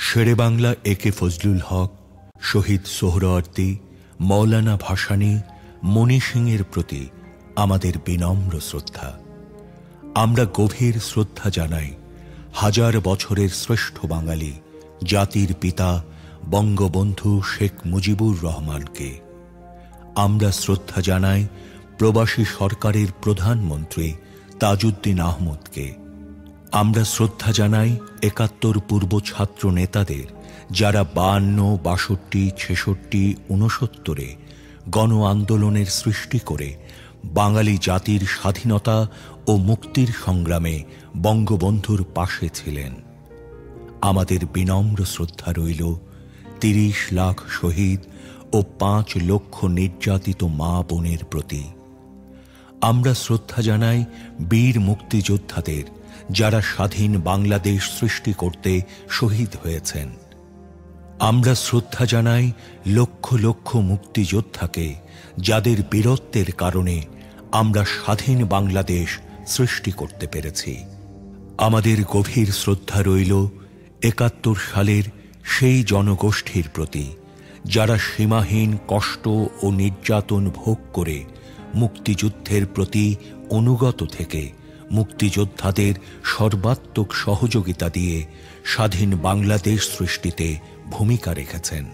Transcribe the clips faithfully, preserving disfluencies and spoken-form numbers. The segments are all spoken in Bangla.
শেরে বাংলা এ কে ফজলুল হক, শহীদ সোহরাওয়ার্দী, মৌলানা ভাসানী, মণি সিংয়ের প্রতি আমাদের বিনম্র শ্রদ্ধা। আমরা গভীর শ্রদ্ধা জানাই হাজার বছরের শ্রেষ্ঠ বাঙালি জাতির পিতা বঙ্গবন্ধু শেখ মুজিবুর রহমানকে। আমরা শ্রদ্ধা জানাই প্রবাসী সরকারের প্রধানমন্ত্রী তাজউদ্দিন আহমদকে। আমরা শ্রদ্ধা জানাই একাত্তর পূর্ব ছাত্র নেতাদের, যারা বায়ান্ন, বাষট্টি, ছেষট্টি, ঊনসত্তরে গণ আন্দোলনের সৃষ্টি করে বাঙালি জাতির স্বাধীনতা ও মুক্তির সংগ্রামে বঙ্গবন্ধুর পাশে ছিলেন। আমাদের বিনম্র শ্রদ্ধা রইল তিরিশ লাখ শহীদ ও পাঁচ লক্ষ নির্যাতিত মা বোনের প্রতি। আমরা শ্রদ্ধা জানাই বীর মুক্তিযোদ্ধাদের, যারা স্বাধীন বাংলাদেশ সৃষ্টি করতে শহীদ হয়েছেন। আমরা শ্রদ্ধা জানাই লক্ষ লক্ষ মুক্তিযোদ্ধাকে, যাদের বীরত্বের কারণে আমরা স্বাধীন বাংলাদেশ সৃষ্টি করতে পেরেছি। আমাদের গভীর শ্রদ্ধা রইল একাত্তর সালের সেই জনগোষ্ঠীর প্রতি, যারা সীমাহীন কষ্ট ও নির্যাতন ভোগ করে মুক্তিযুদ্ধের প্রতি অনুগত থেকে মুক্তিযোদ্ধাদের সর্বাত্মক সহযোগিতা দিয়ে স্বাধীন বাংলাদেশ সৃষ্টিতে ভূমিকা রেখেছেন।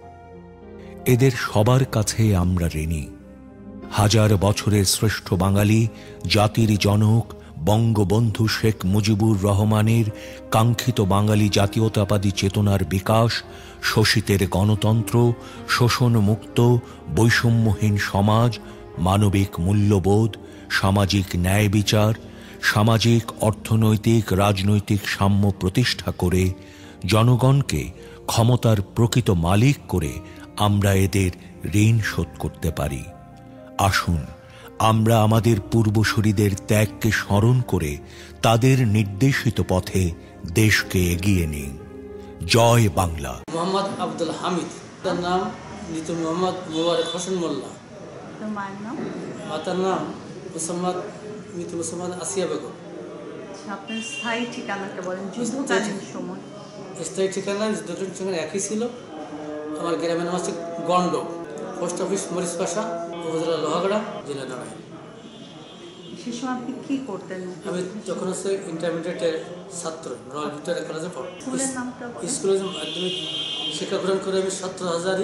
এদের সবার কাছে আমরা ঋণী। হাজার বছরের শ্রেষ্ঠ বাঙালি জাতির জনক বঙ্গবন্ধু শেখ মুজিবুর রহমানের কাঙ্ক্ষিত বাঙালি জাতীয়তাবাদী চেতনার বিকাশ, শোষিতের গণতন্ত্র, শোষণমুক্ত বৈষম্যহীন সমাজ, মানবিক মূল্যবোধ, সামাজিক ন্যায় বিচার, সামাজিক অর্থনৈতিক রাজনৈতিক সাম্য প্রতিষ্ঠা করে জনগণকে ক্ষমতার প্রকৃত মালিক করে আমরা এদের ঋণ শোধ করতে পারি। আসুন আমরা আমাদের পূর্বসূরীদের ত্যাগকে স্মরণ করে তাদের নির্দেশিত পথে দেশকে এগিয়ে নিই। জয় বাংলা। মোহাম্মদ আব্দুল হামিদ, তার নাম নিতু মোহাম্মদ মোবারক হোসেন মোল্লা। মায়ের নাম? মাতার নাম মুসাম্মদ মিতু মুসাম্মদ আসিয়া বেগম। আপনার স্থায়ী ঠিকানাটা বলেন, যুদ্ধকালীন সময়। স্থায়ী ঠিকানা যুদ্ধকালীন ঠিকানা একই ছিল। আমার গ্রামের নাম হচ্ছে গন্ড, পোস্ট অফিস মরিচপাশা, উপজেলা লোহাগড়া, জেলা নারায়ণ। সে সময় আপনি কী করতেন? আমি যখন হচ্ছে ইন্টারমিডিয়েটের ছাত্র, রয়্যাল ভিক্টোরিয়া কলেজে পড়তাম। স্কুলের নামটা? স্কুলে মাধ্যমিক শিক্ষা গ্রহণ করে আমি সত্তর হাজারই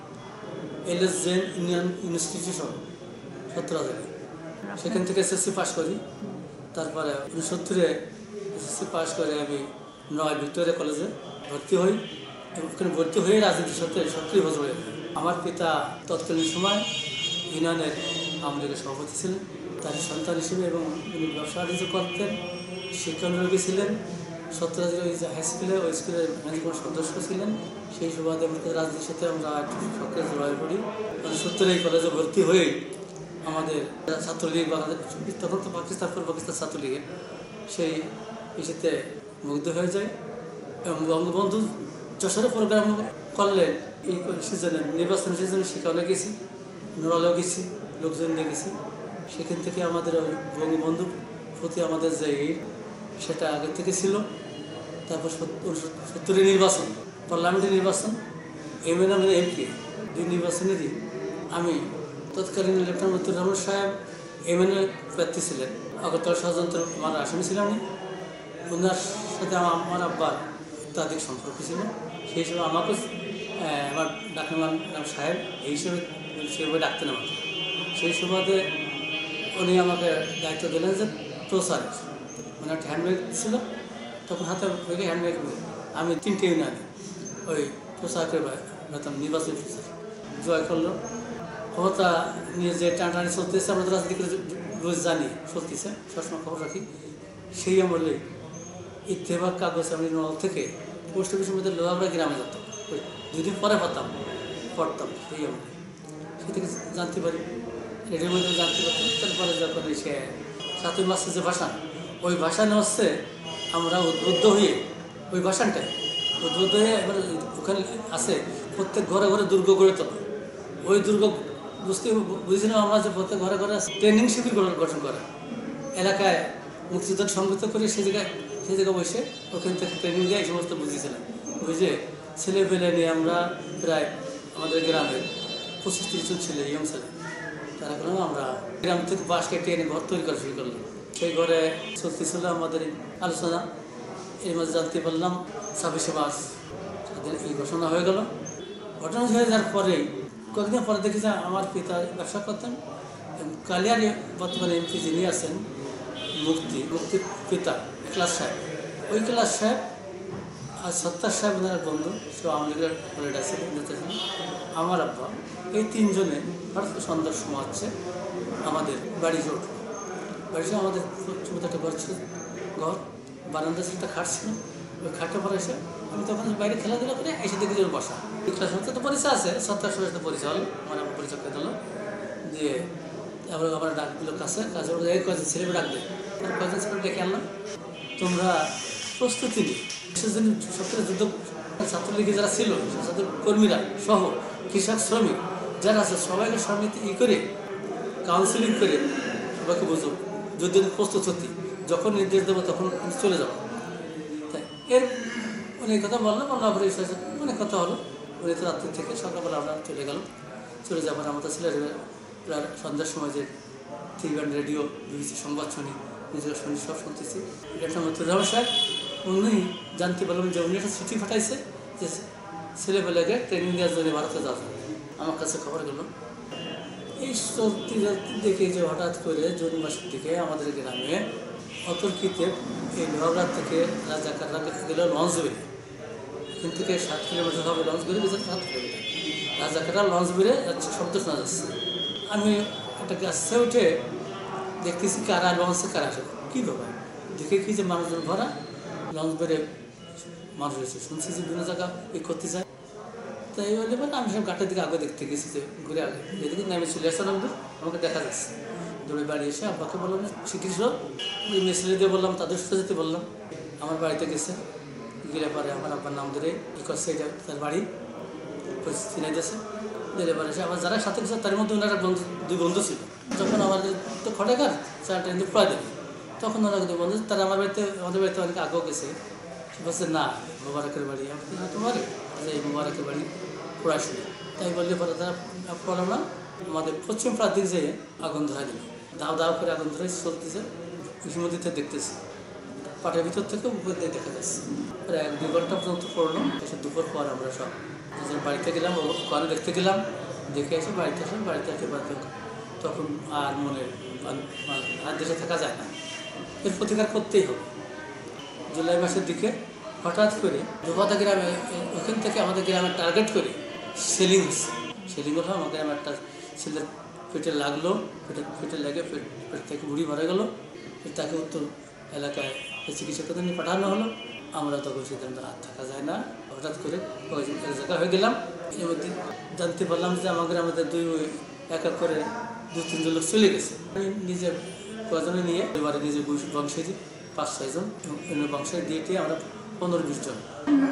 এল এস জেন ইউনিয়ন ইনস্টিটিউশন সত্তর হাজারই, সেখান থেকে এসএসসি পাস করি। তারপরে উনসত্তরে এসএসসি পাস করে আমি নয় ভিক্টোরিয়া কলেজে ভর্তি হই এবং ওখানে ভর্তি হয়ে রাজনীতির সাথে সক্রিয় বছর হয়ে যায়। আমার পিতা তৎকালীন সময় ইউনিয়নের আওয়ামী লীগের সভাপতি ছিলেন, তার সন্তান হিসেবে, এবং উনি ব্যবসা বাণিজ্য করতেন, শিক্ষানুরাগী ছিলেন। সত্তর হাজার ওই হাই স্কুলে ওই স্কুলের ম্যানেজমেন্ট সদস্য ছিলেন। সেই সুবাদে আমাদের রাজনীতির সাথে আমরা একটু সক্রিয় জড়াই পড়ি। সত্তরে এই কলেজে ভর্তি হয়ে আমাদের ছাত্রলীগ, বাংলাদেশ তখন তো পাকিস্তান পর পাকিস্তান ছাত্রলীগের সেই ইস্যুতে মুগ্ধ হয়ে যায় এবং বঙ্গবন্ধু যশোরে প্রোগ্রাম করলেন। এই সিজনে নির্বাচন সিজনে সেখানে গেছি, নোরালেও গেছি, লোকজন নিয়ে গেছি। সেখান থেকে আমাদের ওই বঙ্গবন্ধুর প্রতি আমাদের যে সেটা আগে থেকে ছিল। তারপর সত্তরে নির্বাচন, পার্লামেন্টের নির্বাচন, এম এন এমপি দুই নির্বাচনেরই আমি তৎকালীন লেফটেন্যান্ট মতিউর রহমান সাহেব এম এন এ প্রার্থী ছিলেন। আগরতলা ষড়যন্ত্র আমার আসামি ছিলাম। ওনার সাথে আমার আব্বার অত্যাধিক সম্পর্ক ছিল। সেই হিসেবে আমাকে আমার ডাক্তার নাম সাহেব এই হিসেবে সেভাবে ডাকতেন আমাকে। সেই সুবাদে উনি আমাকে দায়িত্ব দিলেন যে প্রচারের, মানে একটা হ্যান্ডব্যাগ ছিল তখন হাতে ব্যাগে হ্যান্ডব্যাগ, আমি তিনটে ইউনিয়নে ওই প্রচার করে বেতন নির্বাচনী প্রচার জয় করলো। ক্ষমতা নিয়ে যে টানটানি চলতেছে আমরা তো রাজনীতি করে রোজ জানি চলতেছে, সবসময় খবর রাখি। সেই আমলে ইত্তেফাক কাগজ আমি নল থেকে পোস্ট অফিসের মধ্যে লোহাগড়া গ্রামে যেতাম, ওই দুদিন পরে পাতাম পড়তাম। সেই আমলে সে থেকে জানতে পারি, রেডিওর মধ্যে জানতে পারতাম। তারপরে যখন সে সাতই মাসের যে ভাষণ, ওই ভাষণে হচ্ছে আমরা উদ্বুদ্ধ হয়ে ওই ভাষণটাই উদ্বুদ্ধ হয়ে এবার ওখানে আছে প্রত্যেক ঘরে ঘরে দুর্গ গড়ে তোলা। ওই দুর্গ বুঝতে বুঝেছিলাম আমরা যে প্রত্যেক ঘরে ঘরে ট্রেনিং শিবির গঠন করা, এলাকায় মুক্তিযুদ্ধ সংগঠিত করে সে জায়গায় সেই জায়গায় বসে ওখান থেকে ট্রেনিং দিয়ে এই সমস্ত বুঝিয়েছিলাম। বুঝে ছেলে পেলে নিয়ে আমরা প্রায় আমাদের গ্রামের পঁচিশ তিরিশ জন ছেলে ইয়ং ছেলে তারা করলাম আমরা গ্রাম থেকে বাস কেটে এনে ঘর তৈরি করা শুরু করলাম। সেই ঘরে চলতেছিল আমাদের আলোচনা। এর মাঝে জানতে পারলাম ছাব্বিশে মার্চ তাদের এই ঘোষণা হয়ে গেল। ঘটনা হয়ে যাওয়ার পরেই কয়েকদিন পরে দেখি যে আমার পিতা ব্যবসা করতেন, কালিয়ারি বর্তমানে এমপি যিনি আছেন মুক্তি মুক্তির পিতা ক্লাস সাহেব, ওই ক্লাস সাহেব আর সত্তার সাহেব ওনার বন্ধু, সে আওয়ামী লীগের পলিটা ছিলেন, নেতা ছিলেন, আমার আব্বা, এই তিনজনে হঠাৎ সন্ধ্যার সময় হচ্ছে আমাদের বাড়ি জোট বাড়ি সে আমাদের ছোটো একটা ঘর ছিল, ঘর বারান্দা ছিল, একটা খাট ছিল, ওই খাটে পরে এসে আমি তখন বাইরে খেলাধুলা করে এসে দেখি যে বসা। ক্লাস সাথে তো পরিচয় আছে, সত্তার সাথে পরিচয় হলো, আমার আব্বা পরিচয় করে দিল দিয়ে তারপরে আমার ডাক দিল কাছে কাছে এই কয়েকজন ছেলে ডাক দেয়, কয়েকজন ছেলে ডেকে আনলাম, তোমরা প্রস্তুতি নিই সেদিন সবথেকে যুদ্ধ ছাত্রলীগে যারা ছিল ছাত্র কর্মীরা সহ কৃষক শ্রমিক যারা আছে সবাইকে সমিতি ই করে কাউন্সিলিং করে সবাইকে বুঝো যুদ্ধের প্রস্তুত হতে, যখন নির্দেশ দেবো তখন চলে যাবো। তাই এর অনেক কথা বললাম, বলার পরে অনেক কথা হলো। উনি তো রাত্রি থেকে সকালবেলা আমরা চলে গেল। চলে যাবার আমাদের ছেলের প্রায় সন্ধ্যার সময় যে টিভি অ্যান্ড রেডিও বিবিসি সংবাদ শুনি, নিজেরা শুনি, সব শুনতেছি। এটা মতুর সাহেব উনি জানতে পারলাম যে উনি একটা চিঠি পাঠাইছে যে ছেলেবেলাকে ট্রেনিং দেওয়ার জন্য ভারতে যাবে। আমার কাছে খবর গেল। এই সত্যি দেখে যে হঠাৎ করে জুন মাসের দিকে আমাদের গ্রামে অতর্কিতে এই লোহাগড়া থেকে রাজাকাররা গেল লঞ্চ বেড়ে, এখান থেকে সাত কিলোমিটার হবে লঞ্চ বেড়ে গেছে, সাত কিলোমিটার রাজাকাররা লঞ্চ বেড়ে যাচ্ছে, শব্দ শোনা যাচ্ছে। আমি একটা গাছে উঠে দেখতেছি কারা লঞ্চে কারা আসে, কী ব্যাপার দেখে কি যে মানুষজন ভরা লঞ্চ বেড়ে মানুষ এসে শুনছি যে বিভিন্ন জায়গা এই করতে চায়। তাই বলে বলে আমি সব ঘাটের দিকে আগে দেখতে গেছি যে ঘুরে আগে যেদিকে নামে চলে আসলাম, আমাকে দেখা যাচ্ছে। দৌড়ে বাড়ি এসে আব্বাকে বললাম শিখিস, ওই মেসেলে দিয়ে বললাম, তাদের সাথে যেতে বললাম। আমার বাড়িতে গেছে, গেলে পরে আমার আব্বার নাম ধরে ই করছে, এটা তার বাড়ি চিনাই দিয়েছে। দিলে পরে এসে আমার যারা সাথে গেছে তার মধ্যে ওনারা বন্ধু দুই বন্ধু ছিল। যখন আমাদের তো খটেকার চারটা কিন্তু প্রায় দেবে, তখন ওরা কিন্তু বন্ধু তারা আমার বাড়িতে আমাদের বাড়িতে অনেক আগেও গেছে। সে বলছে না মোবারকের বাড়ি, আমি তোমার এই মোবারকের বাড়ি পড়াশুনি। তাই বললে পরে তারা পড়লাম না, আমাদের পশ্চিম প্রার দিক যেয়ে আগুন ধরা দিল, দাও দাও করে আগুন ধরে চলতেছে। ইতিমধ্যে দেখতেছি পাটের ভিতর থেকে উপর দিয়ে দেখা যাচ্ছে। প্রায় এক দুই ঘন্টা পর্যন্ত পড়লো। এসে দুপুর পর আমরা সব বাড়িতে গেলাম, ওখানে দেখতে গেলাম, দেখে এসে বাড়িতে আসলাম। বাড়িতে আসে বাড়িতে তখন আর মনে আর দেশে থাকা যায় না, এর প্রতিকার করতেই হবে। জুলাই মাসের দিকে হঠাৎ করে দুপাতা গ্রামে ওখান থেকে আমাদের গ্রামে টার্গেট করে সেলিং হচ্ছে। সেলিং হলো আমার গ্রামে একটা ছেলের পেটে লাগলো, পেটে পেটে লেগে পেট পেট থেকে বুড়ি মারা গেলো। তাকে উত্তর এলাকায় চিকিৎসা কেন্দ্রে নিয়ে পাঠানো হলো। আমরা তখন সেখানে আর থাকা যায় না, হঠাৎ করে জায়গা হয়ে গেলাম। এর মধ্যে জানতে পারলাম যে আমাদের আমাদের দুই এক এক করে দু তিনজন লোক চলে গেছে। আমি নিজের কজনে নিয়ে এবারে নিজের বংশের পাঁচ ছয়জন অন্য বংশের দিয়ে দিয়ে আমরা পনেরো বিশ জন।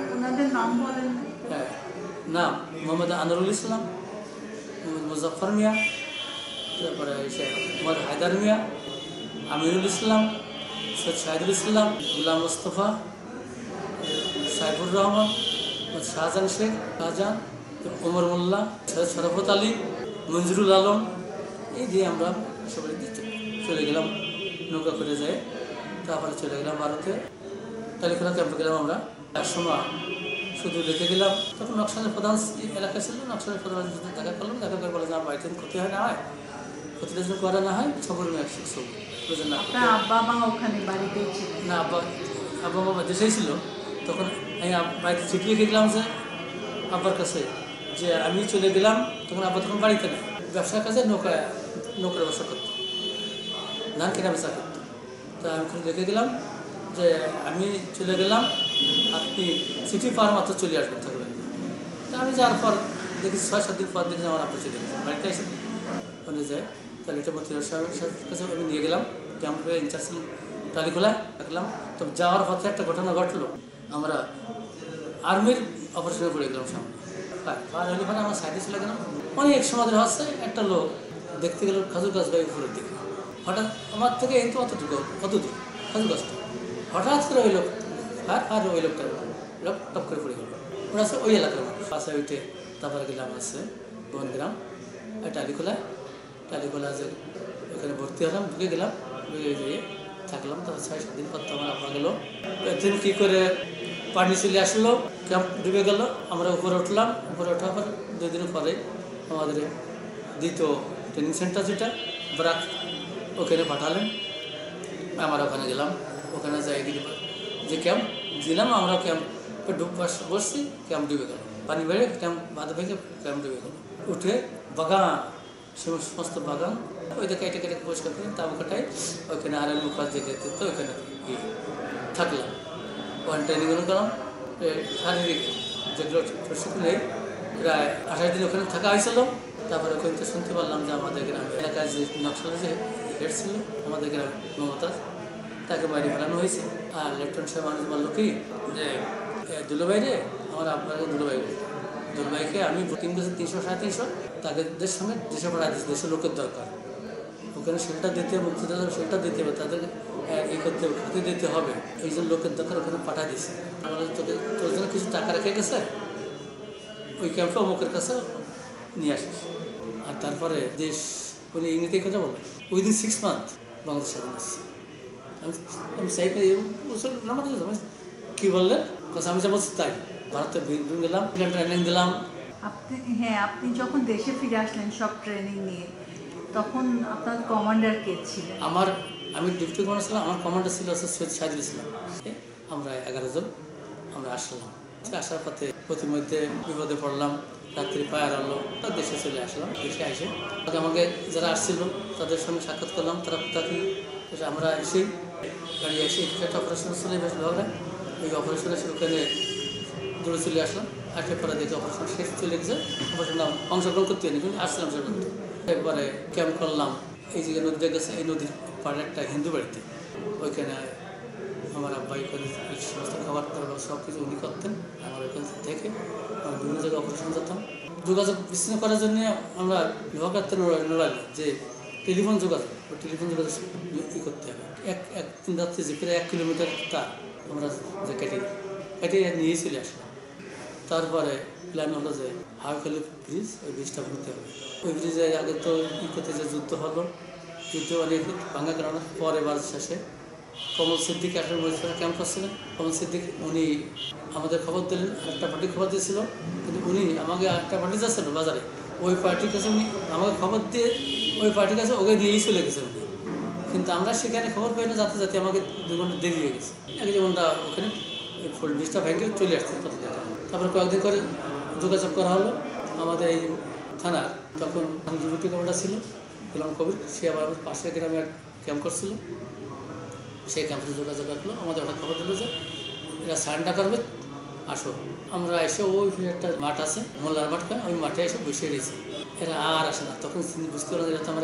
হ্যাঁ, নাম মোহাম্মদ আনোয়ারুল ইসলাম, মোহাম্মদ মুজাফর মিয়া, তারপরে এসে মোহাম্মদ হায়দার মিয়া, আমিরুল ইসলাম, সৈয়দ শাহিদুল ইসলাম, গুলাম মোস্তফা, সাইফুর রহমান, শাহজাহান শেখ, শাহজাহান, ওমর মোল্লা, সৈয়দ শরফত আলী, মঞ্জুরুল আলম, এই দিয়ে আমরা সবাই চলে গেলাম নৌকা করে যায়। তারপরে চলে গেলাম ভারতে, তালিখোলা ক্যাম্পে গেলাম আমরা। এক সময় শুধু রেখে গেলাম, তখন নকশালের প্রধান এলাকা ছিল। নকশালের প্রধান দেখা করলাম, দেখা করে বলে যে আমার বাড়িতে ক্ষতি হয় না হয়, ক্ষতিটা যেন করা না হয় সবর মেয়ে সব না। আব্বা মা ওখানে বাড়িতেই ছিল না, আব্বা আব্বা বাবা দেশেই ছিল। তখন আমি বাড়িতে চিঠি লিখে গেলাম যে আব্বার কাছে যে আমি চলে গেলাম। তখন আব্বা তখন বাড়িতে নেই, ব্যবসার কাছে নৌকা নৌকার ব্যবসা করতো, ধান কেনা বেচা করতো। তা আমি ওখানে লিখে গেলাম যে আমি চলে গেলাম, আপনি চিঠি পাওয়ার মাত্র চলে আসবেন থাকবেন। তা আমি যাওয়ার পর দেখি ছয় সাত দিন পর দেখি আমার আপনি চলে গেছে বাড়িতে এসে ওখানে যায়। তাহলে এটা মতির সাহেবের কাছে আমি নিয়ে গেলাম, ক্যাম্প ইনচার্জ ছিলাম টালিখোলা রাখলাম। তো যাওয়ার পথে একটা ঘটনা ঘটলো, আমরা আর্মির অপারেশনে পড়ে গেলাম সামনে। পার হলে পরে আমার সাইডে চলে গেলাম। অনেক সমাজের হচ্ছে একটা লোক দেখতে গেল খাজুর গাছ গায়ে উপরের দিকে। হঠাৎ আমার থেকে এই তো অতটুকু অত দূর খাজুর গাছটা হঠাৎ করে ওই লোক আর আর ওই লোকটা লোক টপ করে পড়ে গেল। ওরা আছে ওই এলাকার মানুষ। বাসায় উঠে তারপরে গেলাম আছে বনগ্রাম টালিখোলা টালিখোলা যে ওখানে ভর্তি হলাম, ঢুকে গেলাম, ঢুকে গিয়ে থাকলাম। তারপর ছয় সাত দিন পর তো আমার আব্বা গেল। একদিন কী করে পানি চলে আসলো, ক্যাম্প ডুবে গেল। আমরা উপরে উঠলাম, উপরে ওঠার পর দুই দিন পরে আমাদের দ্বিতীয় ট্রেনিং সেন্টার যেটা ব্রাক ওখানে পাঠালেন। আমরা ওখানে গেলাম। ওখানে যাই যে ক্যাম্প দিলাম, আমরা ক্যাম্পে ডুব বসছি, ক্যাম্প ডুবে গেল। পানি বেড়ে ক্যাম্প বাঁধা ভেঙে ক্যাম্প ডুবে গেল। উঠে বাগান, সমস্ত বাগান ওইটা কেটে কেটে পরিষ্কার করে তাবু কাটাই ওইখানে আর মুখার যেতে তো ওইখানে থাকলাম। ওখানে ট্রেনিংগুলো করলাম। শারীরিক যেগুলো শিখলে প্রায় আঠাশ দিন ওখানে থাকা হয়েছিল। তারপরে ওখানে তো শুনতে পারলাম যে আমাদের গ্রামে এলাকায় যে নকশাল যে হেড ছিল আমাদের গ্রাম মমতাজ, তাকে বাইরে ফেলানো হয়েছে। আর লেফটেন্যান্ট সাহেব মানুষ বললো কি যে দুলোভাই রে, আমার আপনাকে দুলোভাই দুলোভাইকে আমি বুকিং করেছি তিনশো সাড়ে তিনশো, তাদের সঙ্গে দেশে পাঠা দিচ্ছি, দেশের লোকের দরকার। ওখানে শেল্টার দিতে হবে, মুক্তিযোদ্ধা শেল্টার দিতে হবে, তাদের ই করতে হবে, খাতে দিতে হবে, এই জন্য লোকের দরকার ওখানে পাঠা দিচ্ছে। আমাদের তোদের তোর জন্য কিছু টাকা রেখে গেছে, ওই ক্যাম্পে অমুকের কাছে নিয়ে আসিস। আর তারপরে দেশ উনি ইংরেজি কথা বলে উইদিন সিক্স মান্থ বাংলাদেশ স্বাধীন আসছে। আমি আমি চাই নাম্বার কী বললেন কথা আমি যা বলছি তাই। ভারতে গেলাম, ট্রেনিং দিলাম। আপনি হ্যাঁ আপনি যখন দেশে ফিরে আসলেন সব ট্রেনিং নিয়ে, তখন আপনার কমান্ডার কে ছিলেন? আমার আমি ডিপ্টি কমান্ডার ছিলাম। আমার কমান্ডার ছিল সৈয়দ সাহিদুল ইসলাম। আমরা এগারো জন আমরা আসলাম। আসার পথে প্রতিমধ্যে বিপদে পড়লাম, রাত্রি পায়ার হলো, তার দেশে চলে আসলাম। দেশে এসে আমাকে যারা আসছিল তাদের সঙ্গে সাক্ষাৎ করলাম। তারা তাকে আমরা এসেই গাড়ি এসে একটা অপারেশন চলে বেশ ভাবলাম। ওই অপারেশনে ওখানে দৌড়ে চলে আসলাম। আসার পরে দেখি অপারেশন শেষ চলে গেছে। অপারেশন অংশগ্রহণ করতে হয়নি, কিন্তু আসছিলাম সেখান থেকে। একবারে ক্যাম্প করলাম। এই যে নদীটা গেছে, এই নদীর পাড়ে একটা হিন্দু বাড়িতে, ওইখানে আমার আব্বাই করে সমস্ত খাবার দাবার সব কিছু উনি করতেন। আমার ওইখান থেকে আমরা বিভিন্ন জায়গায় অপারেশন যেতাম। যোগাযোগ বিচ্ছিন্ন করার জন্য আমরা লোহাকাত্তে নড়ালি যে টেলিফোন যোগাযোগ, ওই টেলিফোন যোগাযোগ ই করতে হবে। এক এক দিন রাত্রে যে প্রায় এক কিলোমিটার তার আমরা যে কেটে কেটে নিয়েই চলে আসলাম। তারপরে প্ল্যান হলো যে হাওয়াখালী ব্রিজ, ওই ব্রিজটা করতে হবে। ওই ব্রিজের আগে তো ই করতে যে যুদ্ধ হলো, যুদ্ধ অনেক ভাঙা কারণে পরে বার শেষে কমল সিদ্দিক একটা ক্যাম্প করছিলেন। কমল সিদ্দিক উনি আমাদের খবর দিলেন, একটা পার্টি খবর দিয়েছিল, কিন্তু উনি আমাকে একটা পার্টি যাচ্ছিল বাজারে, ওই পার্টির কাছে উনি আমাকে খবর দিয়ে ওই পার্টির কাছে ওকে দিয়েই চলে গেছে উনি। কিন্তু আমরা সেখানে খবর পাই না, যাতে যাতে আমাকে দু ঘন্টা দেরি হয়ে গেছে। এক ঘন্টা ওখানে ফুল ব্রিজটা ভেঙে চলে আসছে। তারপরে কয়েকদিন করে যোগাযোগ করা হলো আমাদের এই থানার, তখন ডিউটি কমান্ডার ছিল গোলাম কবির, সে আবার পাশের গ্রামে ক্যাম্প করছিল। সেই ক্যাম্পে যোগাযোগ রাখলো, আমাদের ওটা খবর দিল যে এরা সারেন্ডার করবে, আসো। আমরা এসে ওই একটা মাঠ আছে মোল্লার মাঠ, ওই মাঠে এসে বসে রয়েছি। এরা আর আসে না। তখন বুঝতে পারলাম এরা তো আমরা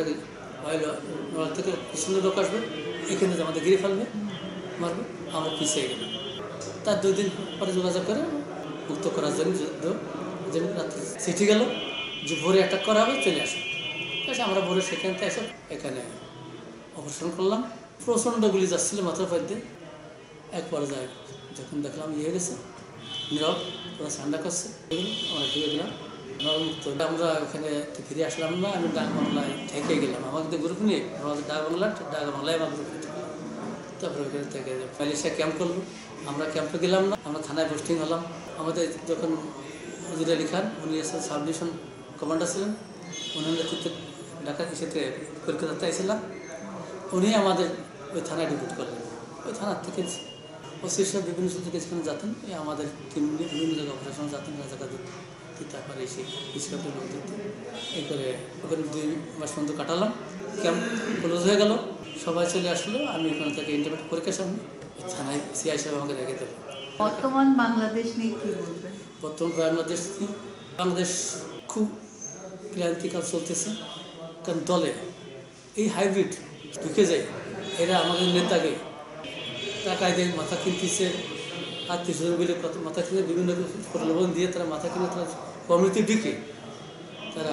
নড়াল থেকে সুন্দর লোক আসবে, এখানে আমাদের গিরে ফেলবে, মারবে। আমরা পিছিয়ে গেলাম। তার দুই দিন পরে যোগাযোগ করে মুক্ত করার জন্য যুদ্ধ যেমন রাত্রে চিঠি গেল যে ভোরে অ্যাটাক করা হবে, চলে আসে। ঠিক আছে, আমরা ভোরে সেখান থেকে এসে এখানে অপারেশন করলাম। প্রচণ্ড গুলি যাচ্ছিল মাথার পাশ দিয়ে। এক পর্যায়ে যখন দেখলাম ইয়ে গেছে, নীরব ওরা ঠান্ডা করছে, আমরা ঢুকে গেলাম নরমুক্ত। আমরা ওখানে ফিরে আসলাম না, আমি ডাক বাংলায় ঠেকে গেলাম। আমাকে তো গ্রুপ নিয়ে আমাদের ডাক বাংলা ডাক বাংলায় আমার গ্রুপ। তারপরে ওখানে থেকে মালয়েশিয়া ক্যাম্প করলো। আমরা ক্যাম্পে গেলাম না, আমরা থানায় পোস্টিং হলাম। আমাদের যখন হুজুর আলী খান, উনি এসে সাব ডিভিশন কমান্ডার ছিলেন, উনার নেতৃত্বে ঢাকা এসেতে কলকাতাতে এসেছিলাম। উনি আমাদের ওই থানায় ডিপুট করলেন। ওই থানার থেকে ওসি সব বিভিন্ন সূত্রে কিছুক্ষণ যেতেন, এই আমাদের টিম নিয়ে বিভিন্ন জায়গায় অপারেশন যেতেন, জায়গা দিতে। তারপরে এসে ইস্কাপের লোক দিতে এই করে ওখানে দুই মাস পর্যন্ত কাটালাম। ক্যাম্প ক্লোজ হয়ে গেল, সবাই চলে আসলো। আমি ওখান থেকে ইন্টারমিডিয়েট পরীক্ষার সামনে থানায় সিআই সাহেব আমাকে রেখে দেবো। বর্তমান বাংলাদেশ নিয়ে কী বলবেন? বর্তমান বাংলাদেশ বাংলাদেশ খুব ক্লান্তিকাল চলতেছে, কারণ দলে এই হাইব্রিড ঢুকে যায়। এরা আমাদের নেতাকে টাকায় দিয়ে মাথা কিনতেছে, আত্মীয় স্বজন বলে কত মাথা কিনে বিভিন্ন প্রলোভন দিয়ে তারা মাথা কিনে তারা কমিউনিটি ঢুকে তারা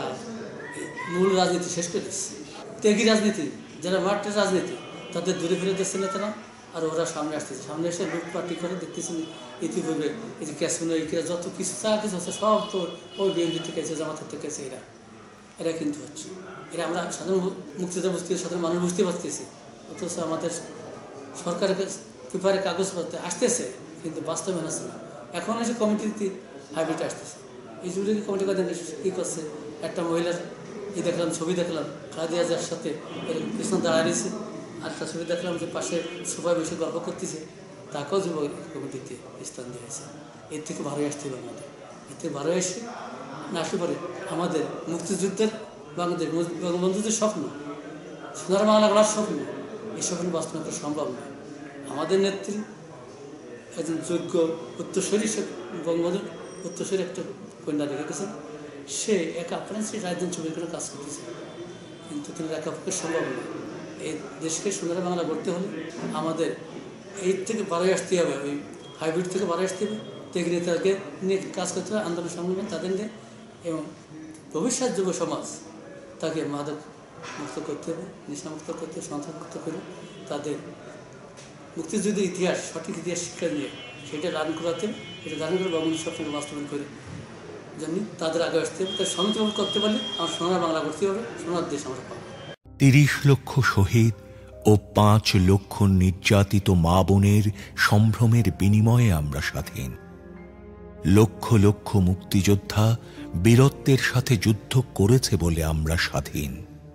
মূল রাজনীতি শেষ করে দিচ্ছে। ত্যাগী রাজনীতি, যারা মাঠের রাজনীতি, তাদের দূরে ফিরে দিচ্ছে না তারা। আর ওরা সামনে আসতেছে, সামনে এসে লুট পার্টি করে দেখতেছেন ইতিপূর্বে এই যে ক্যাসিনো এইটা যত কিছু যা কিছু হচ্ছে সব তো ওই বিএনপি থেকে এসে জামাতের থেকে এসে এরা এরা কিন্তু হচ্ছে এরা আমরা সাধারণ মুক্তিযোদ্ধা বুঝতে সাধারণ মানুষ বুঝতে পারতেছি, অথচ আমাদের সরকারের পেপারে কাগজপত্রে আসতেছে কিন্তু বাস্তবায়ন আসছে না। এখন এসে কমিটিতে হাইব্রিড আসতেছে, এই জুড়ে কমিটি কথা কী করছে, একটা মহিলার এই দেখলাম ছবি দেখলাম খাদিয়া যার সাথে এর পিছনে দাঁড়ায় রয়েছে, আর একটা ছবি দেখলাম যে পাশে সোফায় বসে গল্প করতেছে, তাকেও যুব কমিটিতে স্থান দিয়েছে। এর থেকে ভালোই আসতে হবে আমাদের, এর থেকে ভালো এসে না আসতে পারে আমাদের মুক্তিযুদ্ধের বাংলাদেশ বঙ্গবন্ধুদের স্বপ্ন, সোনার বাংলা গড়ার স্বপ্ন, এই স্বপ্ন বাস্তবায়ন করা সম্ভব নয়। আমাদের নেত্রী একজন যোগ্য উত্তরসূরি, সে বঙ্গবন্ধুর উত্তরসূরি একটা কন্যা রেখে গেছেন, সে একা আপনার সেই রাজধানী ছবির করে কাজ করতেছে, কিন্তু তিনি একা পক্ষে সম্ভব নয়। এই দেশকে সোনার বাংলা গড়তে হলে আমাদের এই থেকে বাড়াই আসতে হবে, ওই হাইব্রিড থেকে বাড়াই আসতে হবে, তেগ নেতাকে নিয়ে কাজ করতে হবে, আন্দোলন সংগ্রাম তাদের নিয়ে, এবং ভবিষ্যৎ যুব সমাজ তাকে মাদক মুক্ত করতে হবে, নেশামুক্ত করতে হবে, সন্ত্রাস মুক্ত করে তাদের মুক্তিযুদ্ধের ইতিহাস সঠিক ইতিহাস শিক্ষা দিয়ে সেটা রান করাতে, এটা রান করে বঙ্গবন্ধু স্বপ্নকে বাস্তবায়ন করে জন্য তাদের আগে আসতে হবে। তাই সমিতি করতে পারলে আমার সোনার বাংলা করতে হবে, সোনার দেশ আমরা পাবো। তিরিশ লক্ষ শহীদ ও পাঁচ লক্ষ নির্যাতিত মা বোনের সম্ভ্রমের বিনিময়ে আমরা স্বাধীন। লক্ষ লক্ষ মুক্তিযোদ্ধা বীরত্বের সাথে যুদ্ধ করেছে বলে আমরা স্বাধীন।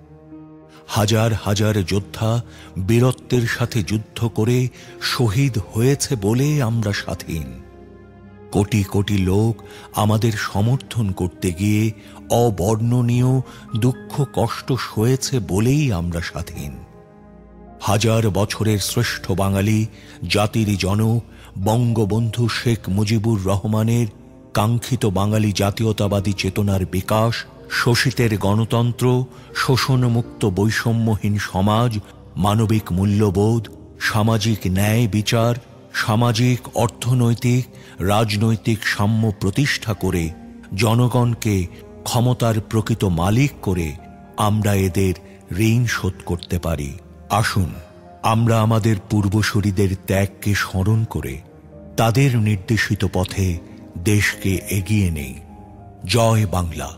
হাজার হাজার যোদ্ধা বীরত্বের সাথে যুদ্ধ করে শহীদ হয়েছে বলে আমরা স্বাধীন। কোটি কোটি লোক আমাদের সমর্থন করতে গিয়ে অবর্ণনীয় দুঃখ কষ্ট সয়েছে বলেই আমরা স্বাধীন। হাজার বছরের শ্রেষ্ঠ বাঙালি জাতির জনক বঙ্গবন্ধু শেখ মুজিবুর রহমানের কাঙ্ক্ষিত বাঙালি জাতীয়তাবাদী চেতনার বিকাশ, শোষিতের গণতন্ত্র, শোষণমুক্ত বৈষম্যহীন সমাজ, মানবিক মূল্যবোধ, সামাজিক ন্যায় বিচার, সামাজিক অর্থনৈতিক রাজনৈতিক সাম্য প্রতিষ্ঠা করে জনগণকে ক্ষমতার প্রকৃত মালিক করে আমরা এদের ঋণ শোধ করতে পারি। আসুন আমরা আমাদের পূর্বসূরীদের ত্যাগকে স্মরণ করে তাদের নির্দেশিত পথে দেশকে এগিয়ে নেই। জয় বাংলা।